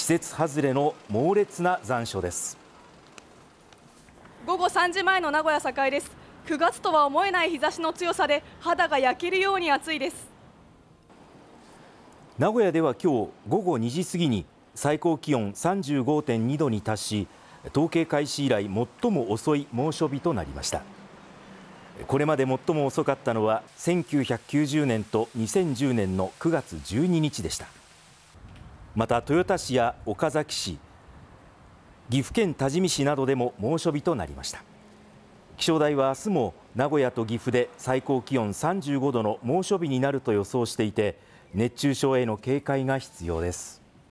節外れの猛烈な残暑です。 午後3時前の名古屋栄です。9月とは思えない日差しの強さで肌が焼けるように暑いです。 名古屋では今日午後2時過ぎに最高気温35.2度に達し、統計開始以来最も遅い猛暑日となりました。これまで最も遅かったのは1990年と2010年の9月12日でした。また豊田市や岡崎市、岐阜県多治見市などでも猛暑日となりました。気象台は明日も名古屋と岐阜で最高気温35度の猛暑日になると予想していて、熱中症への警戒が必要です。